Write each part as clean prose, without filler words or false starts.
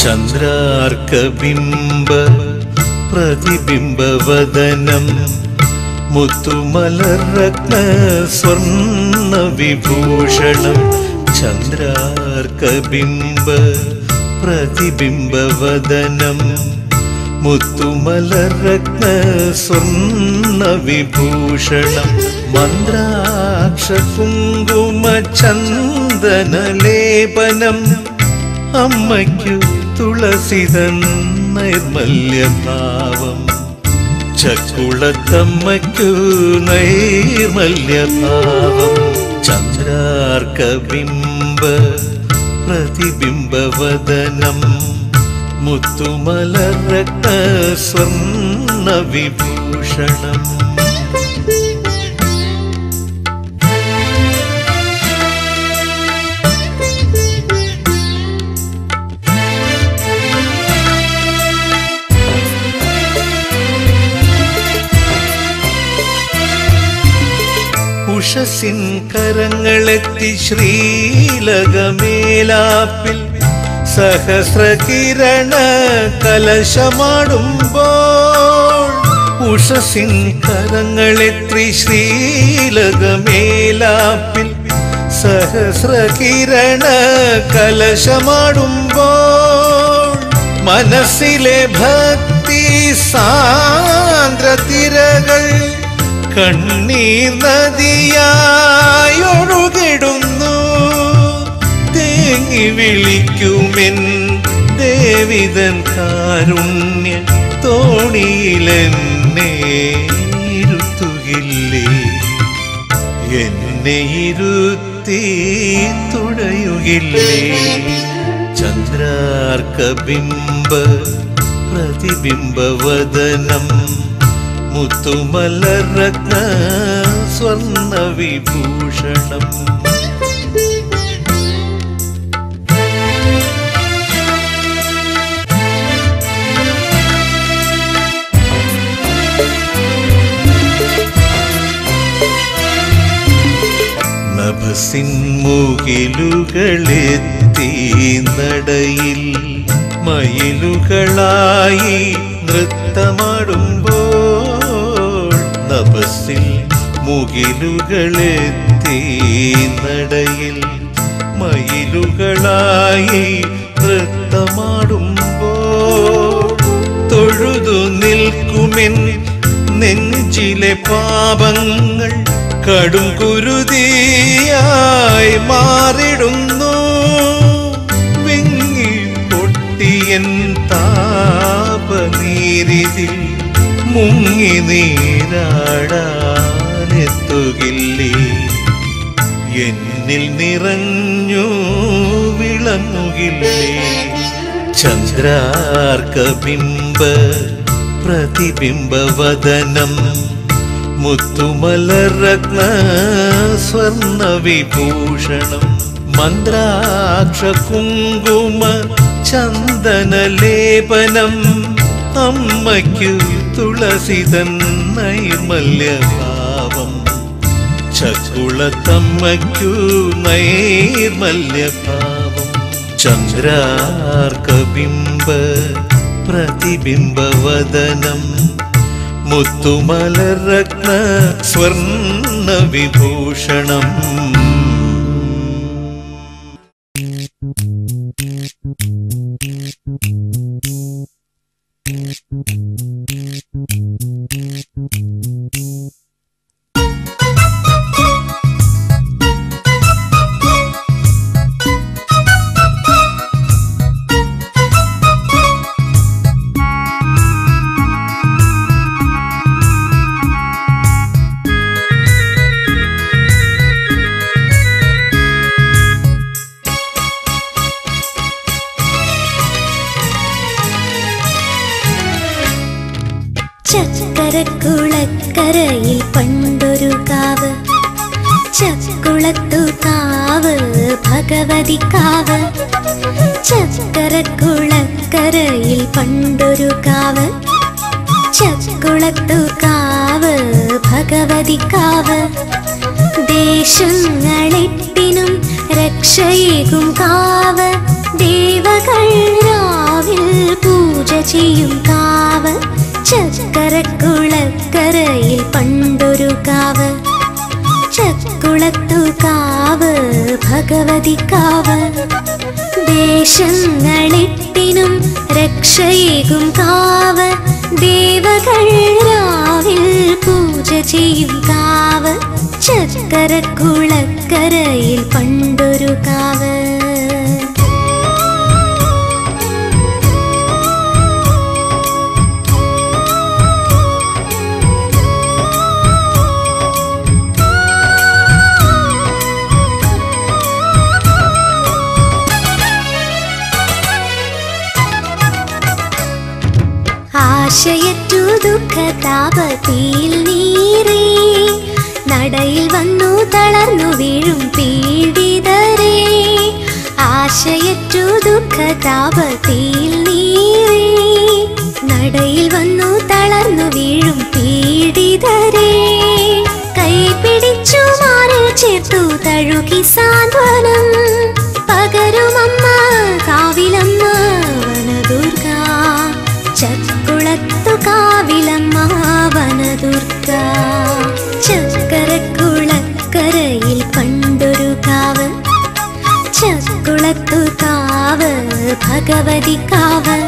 ചന്ദ്രാർക്കബിംബ പ്രതിബിംബവദനം മുത്തുമലരത്ന സ്വർണ്ണ വിഭൂഷണം ചന്ദ്രാർക്കബിംബ പ്രതിബിംബവദനം മുത്തുമലരത്ന സ്വർണ്ണ വിഭൂഷണം മന്ത്രാക്ഷ കുങ്കുമ ചന്ദനലേപനം അമ്മയ്ക്കു തുളസിതൻ നൈർമല്യഭാവം ചക്കുളത്തമ്മയ്ക്കു നൈർമല്യഭാവം ചന്ദ്രാർക്കബിംബ പ്രതിബിംബവദനം മുത്തുമലരത്ന സ്വർണ്ണ വിഭൂഷണം ഉഷസിൻ കരങ്ങളെത്തി ശ്രീലകമേലാപ്പിൽ സഹസ്രകിരണ കലശമാടുമ്പോൾ ഉഷസിൻ കരങ്ങളെത്തി ശ്രീലകമേലാപ്പിൽ സഹസ്രകിരണ കലശമാടുമ്പോൾ മനസ്സിലെ ഭക്തി സാന്ദ്രതിരകൾ കണ്ണീർ നദിയായൊഴുകിടുന്നു തേങ്ങി വിളിക്കുമെൻ ദേവിതൻ കാരുണ്യ തോണിയിലെന്നെ ഇരുത്തുകില്ലേ എന്നെ ഇരുത്തി തുഴയുകില്ലേ ചന്ദ്രാർക്കബിംബ പ്രതിബിംബവദനം മുത്തുമലരത്ന സ്വർണ്ണ വിഭൂഷണം നഭസിൻ മുകിലുകളെത്തി നടയിൽ മയിലുകളായി നൃത്തമാടുമ്പോൾ നഭസിൽ മുകിലുകളെത്തി നടയിൽ മയിലുകളായി നൃത്തമാടുമ്പോൾ തൊഴുതു നിൽക്കുമെൻ നെഞ്ചിലെ പാപങ്ങൾ കടും കുരുതിയായി മാറിടുന്നു വിങ്ങി പൊട്ടിയൻ താപനീരിതിൽ മുങ്ങി നീരാടാനെത്തുകില്ലേ എന്നിൽ നിറഞ്ഞു വിളങ്ങുകില്ലേ ചന്ദ്രാർക്കബിംബ പ്രതിബിംബവദനം മുത്തുമലരത്ന സ്വർണ്ണ വിഭൂഷണം മന്ത്രാക്ഷ കുങ്കുമ ചന്ദനലേപനം അമ്മയ്ക്കു തുളസിതൻ നൈർമല്യഭാവം ചക്കുളത്തമ്മയ്ക്കു നൈർമല്യഭാവം ചന്ദ്രാർക്കബിംബ പ്രതിബിംബവദനം മുത്തുമലരത്ന സ്വർണ്ണ വിഭൂഷണം ചക്കരക്കുളക്കരയിൽ പണ്ടൊരു കാവ് ചക്കുളത്തു കാവ് ഭഗവതി കാവ് ചക്കരക്കുളക്കരയിൽ പണ്ടൊരു കാവ് ചക്കുളത്തു കാവ് ഭഗവതി കാവ് ദേശങ്ങളെട്ടിനും രക്ഷയേകും കാവ് ദേവകൾ പൂജ ചെയ്യും കാവ് ചക്കരക്കുളക്കരയിൽ പണ്ടൊരു കാവ്. ചക്കുളത്തു കാവ് ഭഗവതിക്കാവ്. ദേശങ്ങളെട്ടിനും രക്ഷയേകും കാവ്. ദേവകൾ രാവിൽ പൂജ ചെയ്യും കാവ് ചക്കരക്കുളക്കരയിൽ പണ്ടൊരു കാവ്. ആശയറ്റു ദുഃഖതാപത്തിൽ നീറി നടയിൽ വന്നു തളർന്നു വീഴും പീഡിതരേ. ആശയറ്റു ദുഃഖതാപത്തിൽ നീറി നടയിൽ വന്നു തളർന്നു വീഴും പീഡിതരേ. കൈപിടിച്ചു മാറിൽ ചേർത്തു തഴുകി സാന്ത്വനം പകരുമമ്മ കാവിലമ്മ വനദുർഗ. ചക്കുളത്തു കാവിലമ്മ വനദുർഗ. ചക്കരക്കുളക്കരയിൽ പണ്ടൊരു കാവ്. ചക്കുളത്തു കാവ് ഭഗവതിക്കാവ്.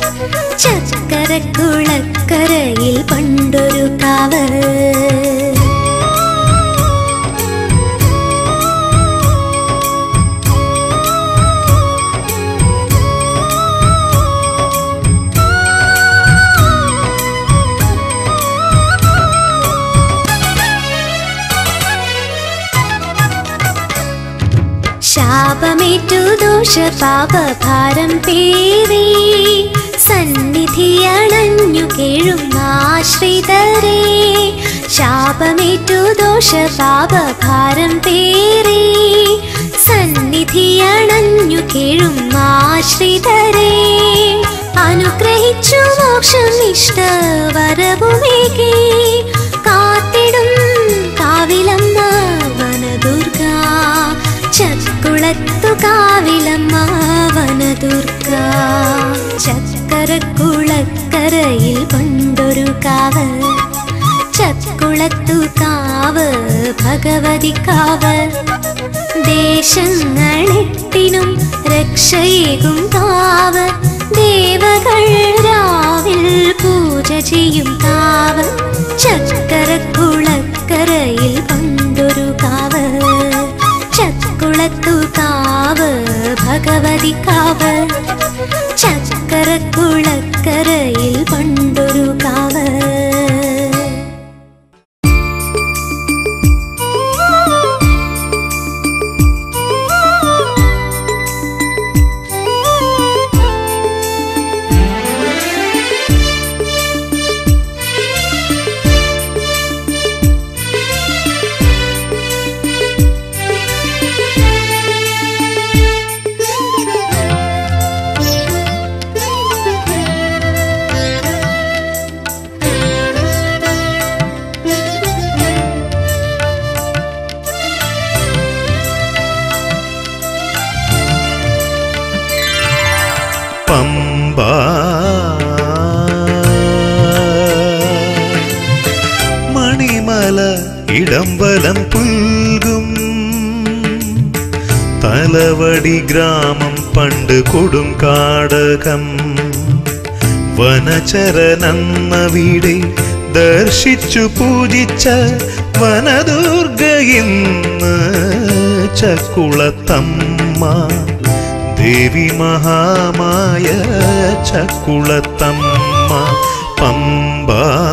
ചക്കരക്കുളക്കരയിൽ പണ്ടൊരു കാവ്. ശാപമേറ്റു ദോഷപാപഭാരം പേറി സന്നിധിയണഞ്ഞു കേഴും ആശ്രിതരേ. ശാപമേറ്റു ദോഷപാപഭാരം പേറി സന്നിധിയണഞ്ഞു കേഴും ആശ്രിതരേ. അനുഗ്രഹിച്ചു മോക്ഷം ഇഷ്ടവരവുമേകി കാത്തിടും കാവിലമ്മ വനദുർഗ. ചക്കുളത്തു കാവിലമ്മ വനദുർഗ. ചക്കരക്കുളക്കരയിൽ പണ്ടൊരു കാവ്. ചക്കുളത്തു കാവ് ഭഗവതിക്കാവ്. ദേശങ്ങളെട്ടിനും രക്ഷയേകും കാവ്. ദേവകൾ രാവിൽ പൂജ ചെയ്യും കാവ്. ചക്കരക്കുളക്കരയിൽ പണ്ടൊരു കാവ്. ചക്കുളത്തു കാവ് ഭഗവതിക്കാവ്. ചക്കരക്കുളക്കരയിൽ പണ്ടൊരു കാവ്. മണിമല ഇടംബലം പുൽകും തലവടി ഗ്രാമം പണ്ട് കൊടുങ്കാടകം. വനചരനന്നവിടെ ദർശിച്ചു പൂജിച്ച വനദുർഗ ഇന്ന് ചക്കുളത്തമ്മ. ദേവി മഹാമായ ചക്കുളത്തമ്മ. പമ്പ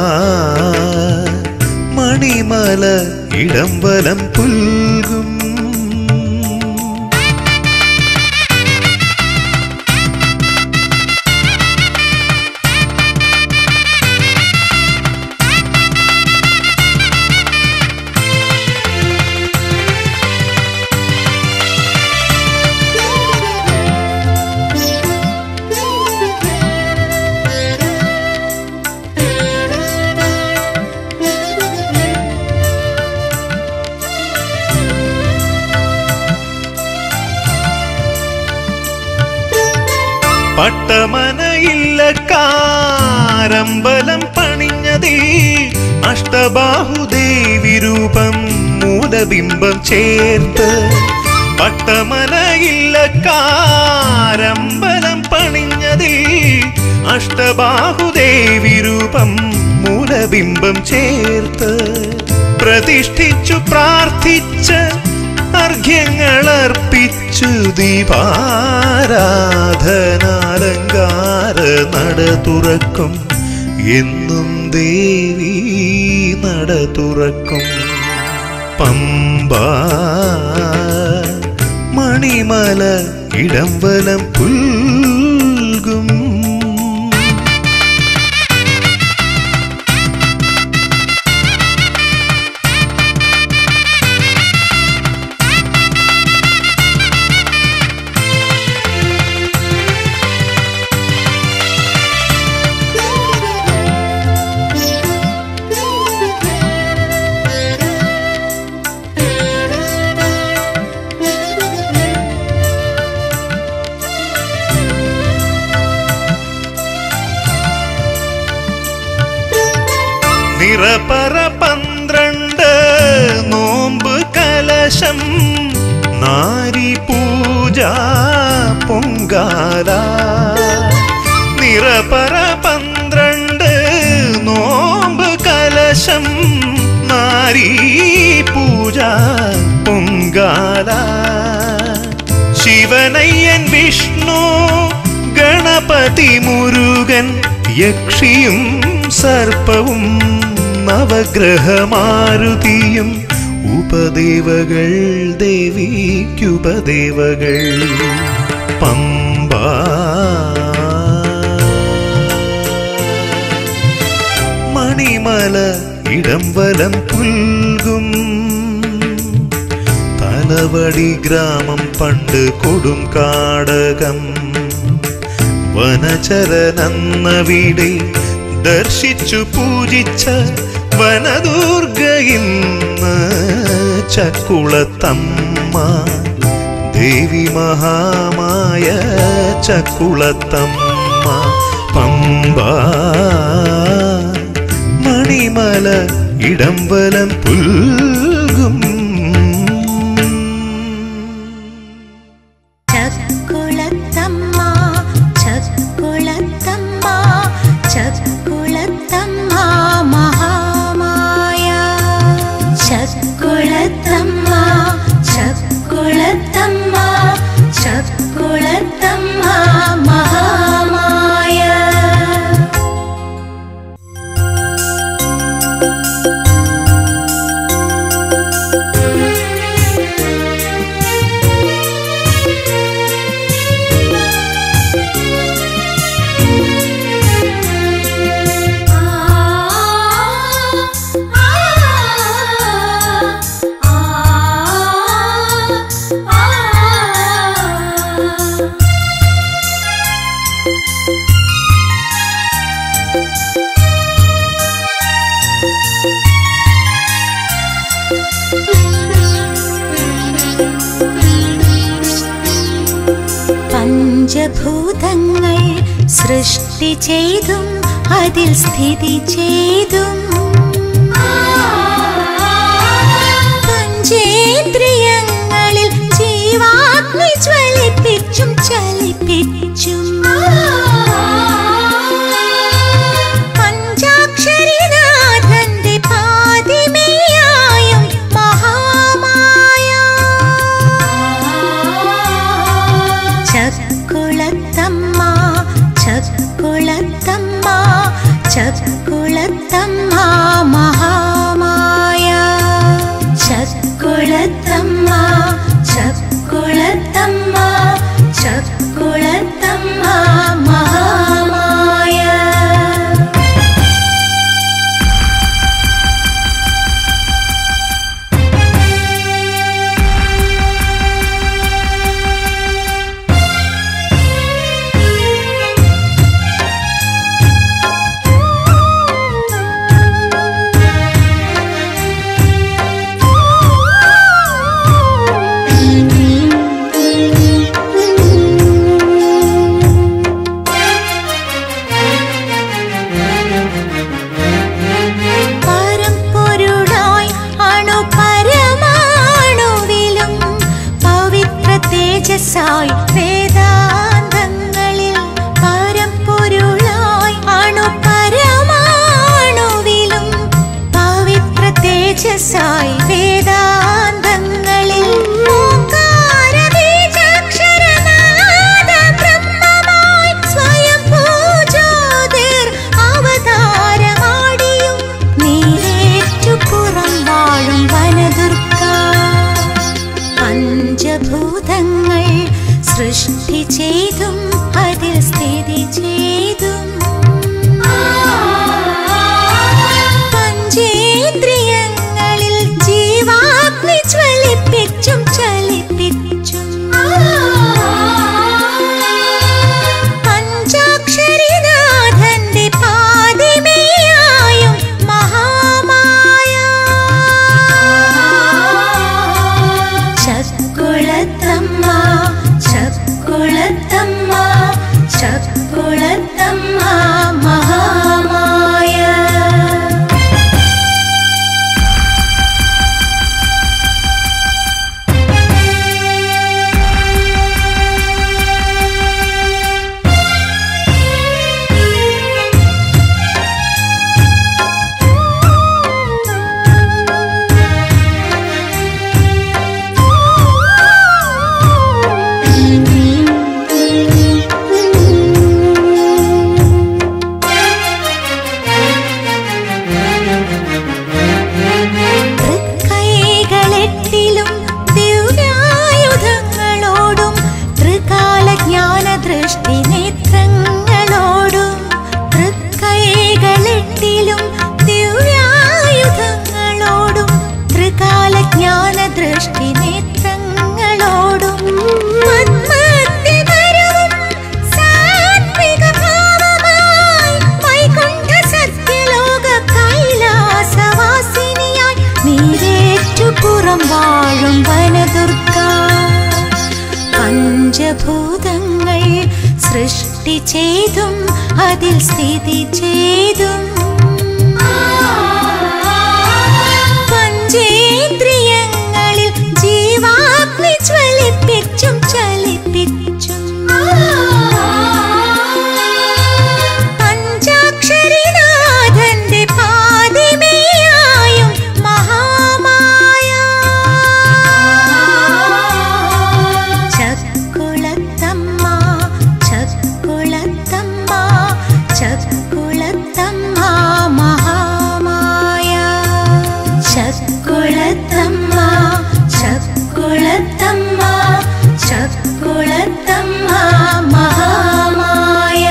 മണിമല ഇടംബലം പുൽകും. പട്ടമനയില്ലക്കാരമ്പലം പണിഞ്ഞതിൽ അഷ്ടബാഹുദേവി രൂപം മൂലബിംബം ചേർത്ത്. പട്ടമനയില്ലക്കാരമ്പലം പണിഞ്ഞതിൽ അഷ്ടബാഹുദേവി രൂപം മൂലബിംബം ചേർത്ത്. പ്രതിഷ്ഠിച്ചു പ്രാർത്ഥിച്ച് അർഘ്യങ്ങളർപ്പിച്ചു ദീപാരാധനാലങ്കാര നട തുറക്കും. എന്നും ദേവി നട തുറക്കും. പമ്പ മണിമല ഇടംവലം പുൽകും. നിറപറ 12 നോമ്പ് കലശം നാരി പൂജ പൊങ്കാല. നിറപറ 12 നോമ്പ് കലശം നാരി പൂജ പൊങ്കാല. ശിവനയ്യൻ വിഷ്ണു ഗണപതി മുരുകൻ യക്ഷിയും സർപ്പവും നവഗ്രഹമാരുതിയും ഉപദേവകൾ ദേവിക്കുപദേവകൾ. പമ്പ മണിമല ഇടംവലം പുൽകും. തലവടി ഗ്രാമം പണ്ട് കൊടും കാടകം. വനചരനന്നവിടെ ദർശിച്ചു പൂജിച്ച വനദുർഗ ഇന്ന് ചക്കുളത്തമ്മ. ദേവി മഹാമായ ചക്കുളത്തമ്മ. പമ്പ മണിമല ഇടംവലം പുൽകും. പഞ്ചഭൂതങ്ങൾ സൃഷ്ടി ചെയ്തും അതിൽ സ്ഥിതി ചെയ്തും പഞ്ചേന്ദ്രിയങ്ങളിൽ ജീവാഗ്നി ജ്വലിപ്പിച്ചും ചലിപ്പിച്ചും പഞ്ചാക്ഷരിനാഥന്റെ പാതിമേയായും മഹാമായ ചക്കുളത്തമ്മ ചക്കുളത്തമ്മ ചക്കുളത്തമ്മ മഹാമായ ചക്കുളത്തമ്മ ചക്കുളത്തമ്മ ചക്കുളത്തമ്മ മഹാമായ. ചെയ്തും അതിൽ സ്ഥിതി ചെയ്തും പഞ്ചേന്ദ്രിയങ്ങളിൽ ജീവാഗ്നി ജ്വലിപ്പിച്ചും ചലിപ്പിച്ചും പഞ്ചാക്ഷരിനാഥന്റെ പാതിമേയായും മഹാമായ ചക്കുളത്തമ്മ ചക്കുളത്തമ്മ ചക്കുളത്തമ്മ മഹാമായ. തൃക്കൈകളെട്ടിലും ദിവ്യായുധങ്ങളോടും ത്രികാലജ്ഞാനദൃഷ്ടി നേത്രങ്ങളോടും തൃക്കൈകളെട്ടിലും ദിവ്യായുധങ്ങളോടും ത്രികാലജ്ഞാനദൃഷ്ടി നേത്രങ്ങളോടും പത്മത്തിമരവും സാത്വികഭാവമായി വൈകുണ്ഠ സത്യലോക കൈലാസവാസിനിയായി നീരേറ്റുപുറം വാഴും വനദുർഗ. പഞ്ചഭൂതങ്ങൾ സൃഷ്ടി ചെയ്തും അതിൽ സ്ഥിതി ചെയ്തും പഞ്ചേന്ദ്രിയങ്ങളിൽ ജീവാഗ്നി ജ്വലിപ്പിച്ചും ചലിപ്പിച്ചും പഞ്ചാക്ഷരിനാഥന്റെ പാതിമേയായും മഹാമായ ചക്കുളത്തമ്മ ചക്കുളത്തമ്മ ചക്കുളത്തമ്മ മഹാമായ ചക്കുളത്തമ്മ ചക്കുളത്തമ്മ ചക്കുളത്തമ്മ മഹാമായ.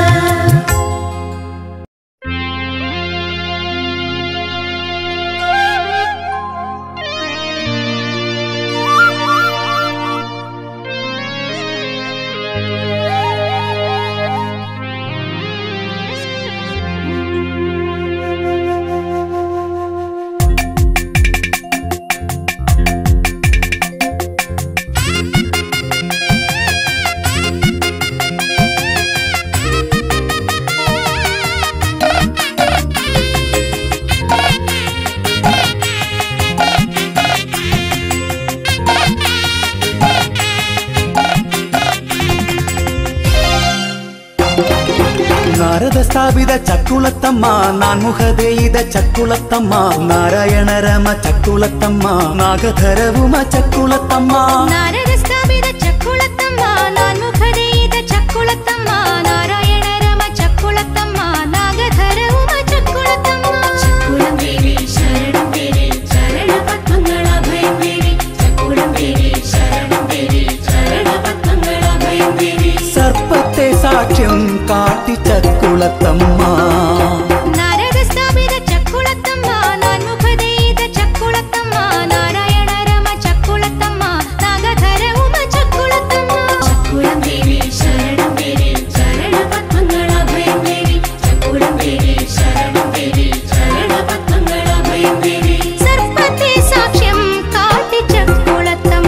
ನಾರದ ಸ್ಥಾಪಿತ ಚಕ್ಕುಳತ್ತಮ್ಮ ನಾನ್ಮುಖದೇಯಿದ ಚಕ್ಕುಳತ್ತಮ್ಮ ನಾರಾಯಣ ರಮ ಚಕ್ಕುಳತ್ತಮ್ಮ ನಾಗಧರವುಮ ಚಕ್ಕುಳತ್ತಮ್ಮ ನಾರದ ಸ್ಥಾಪಿತ ಚಕ್ಕುಳತ್ತಮ್ಮ ನಾನ್ಮುಖದೇಯಿದ ಚಕ್ಕುಳತ್ತಮ್ಮ ನಾರಾಯಣ ರಮ ಚಕ್ಕುಳತ್ತಮ್ಮ ನಾಗಧರವುಮ ಚಕ್ಕುಳತ್ತಮ್ಮ. ಚಕ್ಕುಳಂ ದೇವಿ ಶರಣಂ ದೇವಿ ಚರಣ ಪದ್ಮಗಳ ಭಯಂ ದೇವಿ ಚಕ್ಕುಳಂ ದೇವಿ ಶರಣಂ ದೇವಿ ಚರಣ ಪದ್ಮಗಳ ಭಯಂ ದೇವಿ. സർപ്പത്തെ സാക്ഷ്യം കാട്ടി ചക്കുളത്തമ്മ നാരദ സ്ഥാപിത ചക്കുളത്തമ്മ നാൻമുഖദേയിത ചക്കുളത്തമ്മ നാരായണ രമ ചക്കുളത്തമ്മ നാഗധര ഉമ ചക്കുളത്തമ്മ. ചക്കുളം ദേവി ശരണം ദേവി ചരണ പത്മങ്ങള ഭയം ദേവി ചക്കുളം ദേവി ശരണം ദേവി ചരണ പത്മങ്ങള ഭയം ദേവി. സർപ്പത്തെ സാക്ഷ്യം കാട്ടി ചക്കുളത്തമ്മ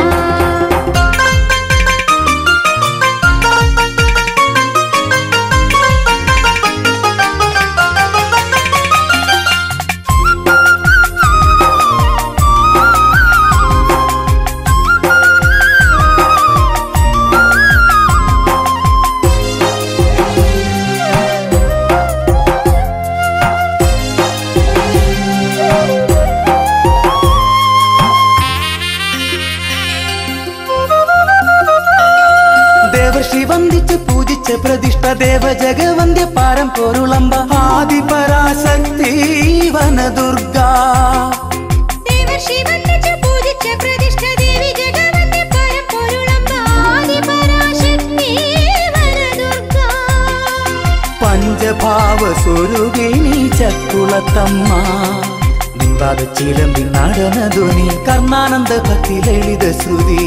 വന്ദിച്ച് പൂജിച്ച് പ്രതിഷ്ഠ ദേവ ജഗവന്ധ്യ പാരം പൊരുളമ്പ ആദിപരാശക്തി വനദുർഗ. പൂജിച്ച് പ്രതിഷ്ഠ ദേവി ജഗവന്ധ്യ പാരം പൊരുളമ്പ ആദിപരാശക്തി പഞ്ചഭാവ സ്വരൂപിണി ചക്കുളത്തമ്മ നിൻപാദ ചിലമ്പി നടന ധ്വനി കർണാനന്ദ ഭക്തി ലളിത ശ്രുതി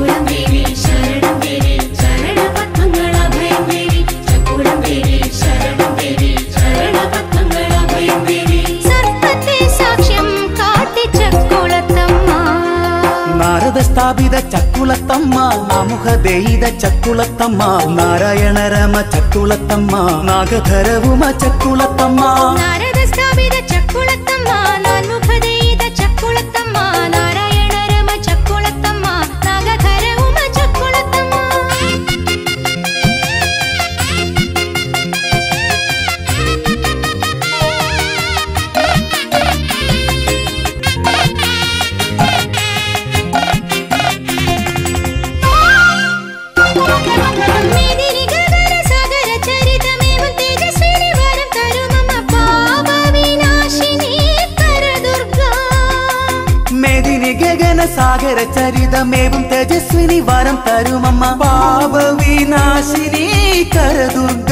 നാരദ സ്ഥാപിത ചക്കുളത്തമ്മ നാമുഖ ദൈത ചക്കുളത്തമ്മ നാരായണ രമ ചക്കുളത്തമ്മ നാഗധരവുമ ചക്കുളത്തമ്മ നാരദ സ്ഥാപിത ചക്കുളത്തമ്മ നാൻമുഖ ദൈത ചക്കുളത്തമ്മ നാരായണ രമ ചക്കുളത്തമ്മ നാഗധരവുമ ചക്കുളത്തമ്മ സാഗര ചരിതമേവും തേജസ്വിനി വരം തരുമമ്മ പാപ വിനാശിനി കരദുർഗ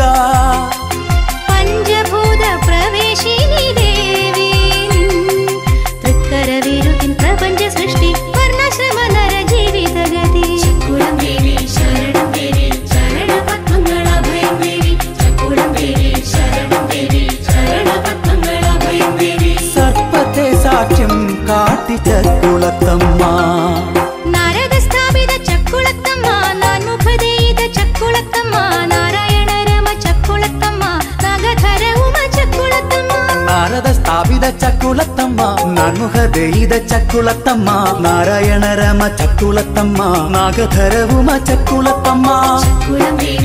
പഞ്ചഭൂത പ്രവേശിനി ദേവി തൃക്കര വിരുദിൻ പ്രപഞ്ച സൃഷ്ടി വർണ്ണാശ്രമ നര ജീവിത ഗതി ചക്കുളം ദേവി ശരണം ദേവി ചരണ പത്മങ്ങൾ അഭയം ദേവി ചക്കുളം ദേവി ശരണം ദേവി ചരണ പത്മങ്ങൾ അഭയം ദേവി സർപ്പത്തെ സാക്ഷ്യം കാട്ടി ചക്കുളത്തമ്മ നാരദ സ്ഥാപിത ചക്കുളത്തമ്മ നാൻമുഖ ദൈത ചക്കുളത്തമ്മ നാരായണ രമ ചക്കുളത്തമ്മ നാഗധരവുമ ചക്കുളത്തമ്മ നാരദ സ്ഥാപിത ചക്കുളത്തമ്മ നാൻമുഖ ദൈത ചക്കുളത്തമ്മ നാരായണ രമ ചക്കുളത്തമ്മ നാഗധരവുമ ചക്കുളത്തമ്മ ചക്കുളം